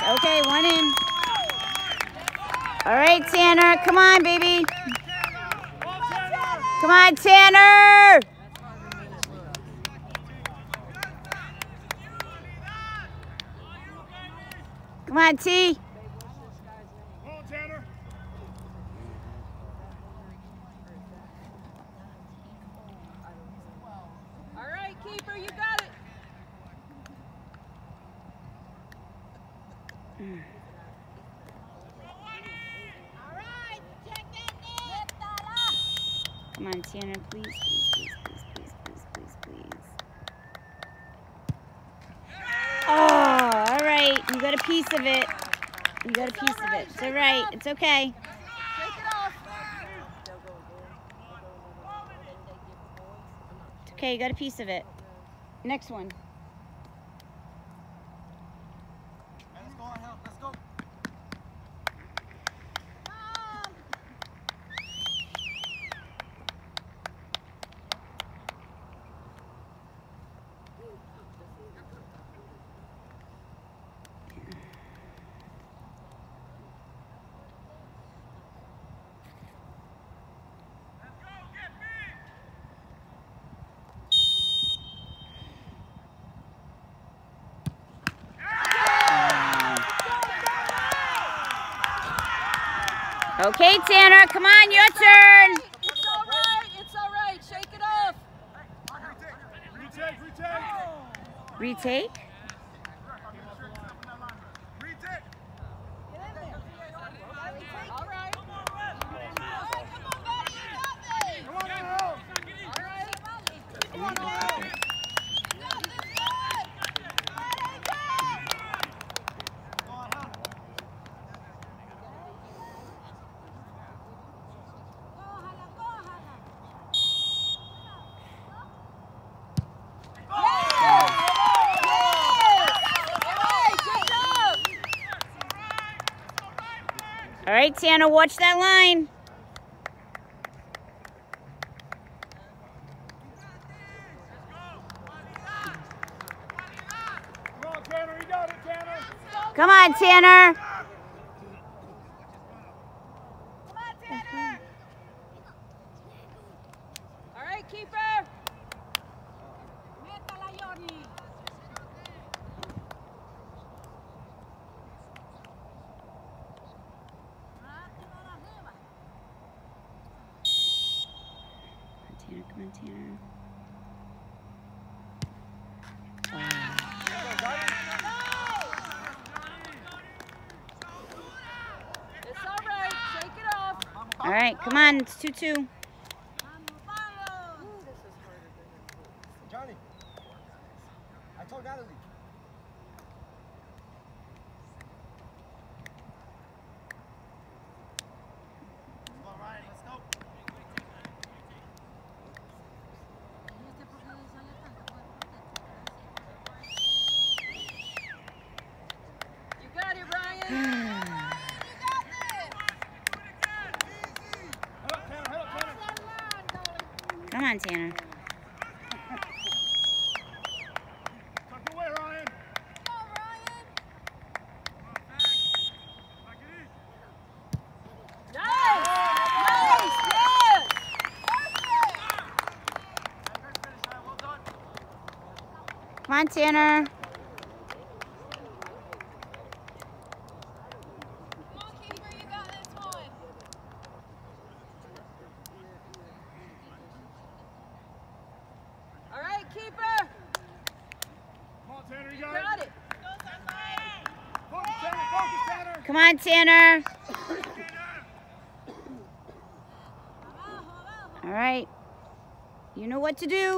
Okay, one in. All right, Tanner. Come on, baby. Come on, Tanner. Come on, T. All right, keeper, you got it. All right, check that net. Come on, Tanner, please, please, please, please, please, please, please. Oh, all right. You got a piece of it. You got a piece of it. It's all right. It's okay. Shake it off. It's okay. You got a piece of it. Next one. Let's go, help. Let's go. Okay, Tanner, come on, your turn. It's all right. It's all right. Shake it off. Retake. Retake. All right. Come on, buddy. You got this. Come on, All right. Come on, All right, Tanner, watch that line. Come on, Tanner. You got it, Tanner. Come on, Tanner. all right, keeper. Tanner, come on, Tanner. It's all right. Shake it off. All right, come on, it's 2-2. Johnny. I told Natalie. All right, let's go. You got it, Ryan. Come on, Tanner. Tuck away, Ryan. Nice. Nice. Yes. Well done. Come on, Tanner. All right, keeper. Come on, Tanner. You You got got it. it. Focus, Tanner. Focus, Tanner. Come on, Tanner. All right. You know what to do.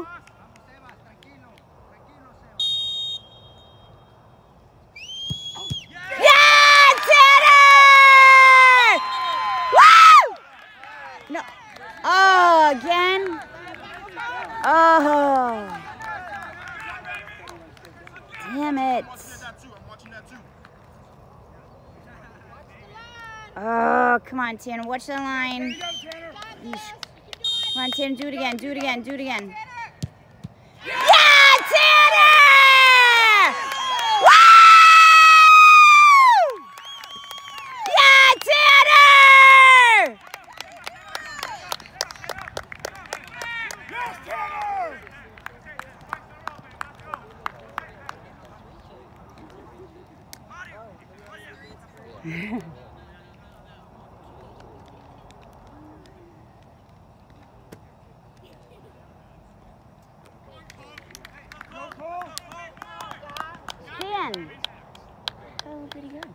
Yeah, Tanner! Woo! No. Oh, again? Oh. Damn it. I'm watching that too. Oh, come on, Tanner. Watch the line. You got it, Tanner. Yeesh. Come on, Tanner. Do it again. Do it again. Do it again. Yeah, Tanner! Woo! Pass, Tanner! Dan. Oh, where'd he go?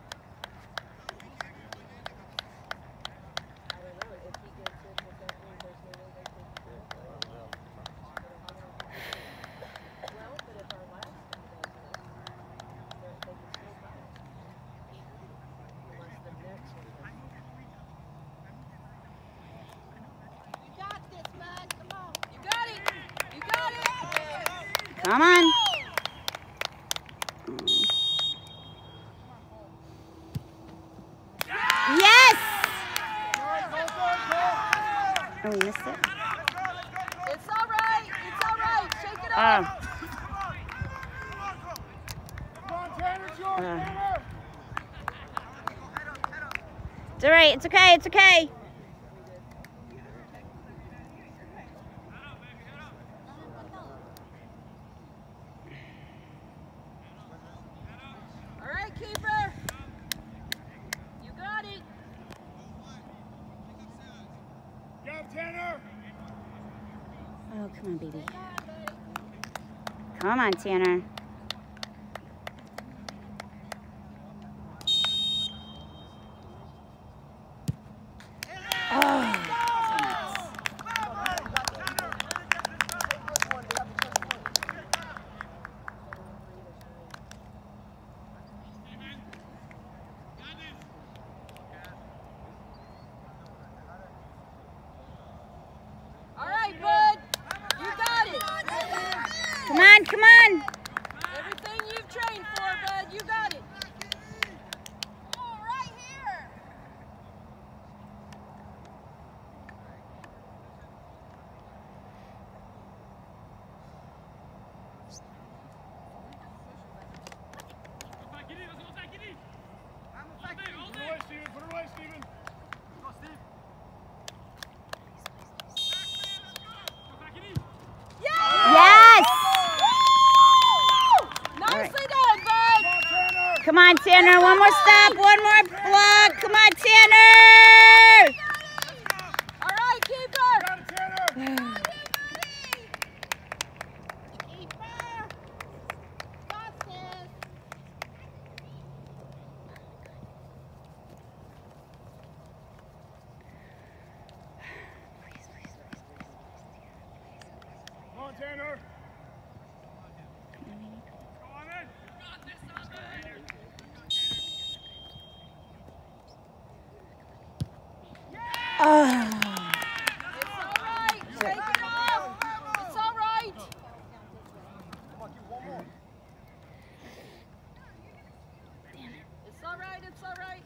Come on. Yes! Oh, we missed it. It's all right. It's all right. Shake it Oh. up. Come on, Tanner, it's yours, Tanner! It's all right. It's okay. It's okay. All right, keeper. You got it. Go, Tanner! Oh, come on, baby. Come on, Tanner. Oh. All right, bud. You got it. Come on, come on. Everything you've trained for, bud. You got it. Oh, right here. Put it away, Steven. Put it away, Steven. Go, Steve. Yes! Nicely done, bud. Come on, Tanner! Come on, Tanner. One more stop. One more block. Come on, Tanner. All right, keeper. Got it, Tanner! Come on, Tanner! Go on in! Oh. It's all right. Shake it off. It's all right. Come on, give one more. It's all right. It's all right.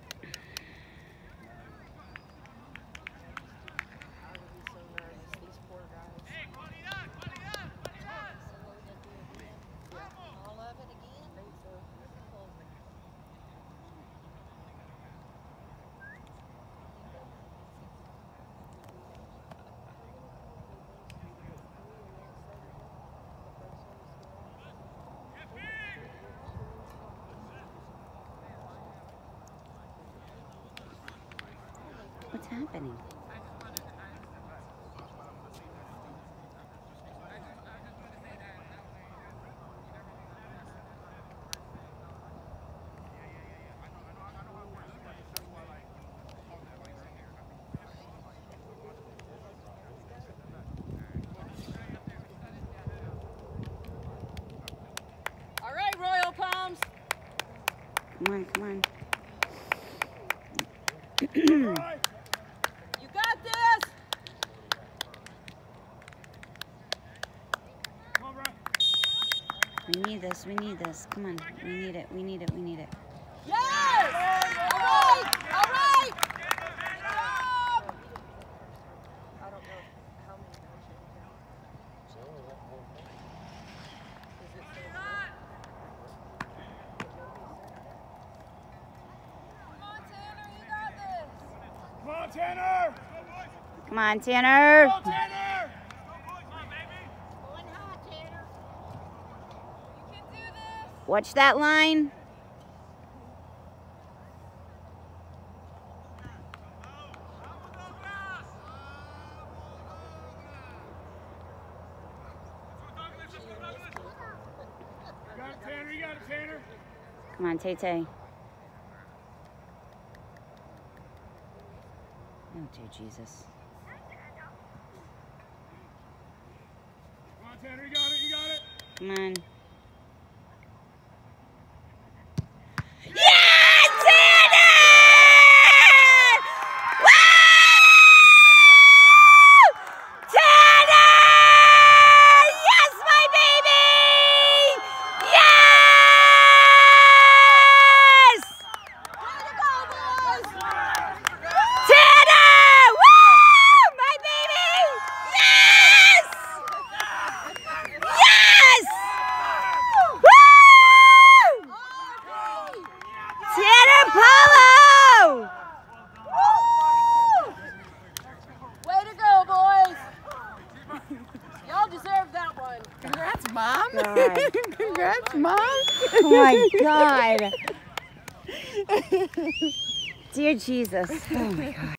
What's happening? All right, Royal Palms. Come on, come on. All right. You got this. Come on, Brian. We need this. We need this. Come on. We need it. We need it. We need it. Yes. All right. All right. Good job. I don't know how many Come on, Tanner. You got this. Come on, Tanner! Come on, Tanner. Go, Tanner! Watch that line. You got it, Tanner. You got it, Tanner. Come on, Tay-Tay. Oh, dear Jesus. Come on, Tanner. You got it. You got it. Come on. Yeah, Tanner! Woo! Tanner! Yes, my baby! Yes! Way to go, boys! Tanner! Woo! My baby! Yes! Yes! Woo! Tanner Polo! Way to go, boys! Y'all deserve that one. Congrats, Mom. God. Congrats, Mom. Oh my God. Dear Jesus. Oh my God.